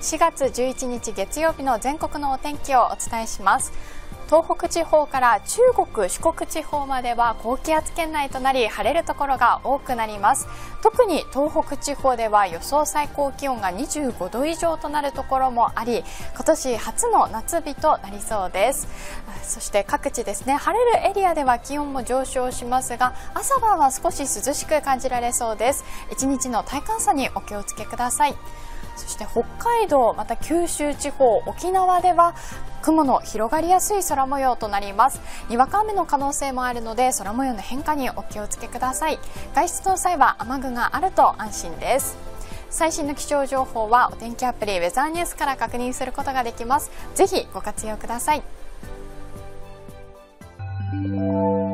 4月11日月曜日の全国のお天気をお伝えします。東北地方から中国・四国地方までは高気圧圏内となり晴れるところが多くなります。特に東北地方では予想最高気温が25度以上となるところもあり、今年初の夏日となりそうです。そして各地ですね、晴れるエリアでは気温も上昇しますが、朝晩は少し涼しく感じられそうです。一日の体感差にお気をつけください。そして北海道、また九州地方、沖縄では雲の広がりやすい空模様となります。にわか雨の可能性もあるので空模様の変化にお気をつけください。外出の際は雨具があると安心です。最新の気象情報はお天気アプリウェザーニュースから確認することができます。ぜひご活用ください。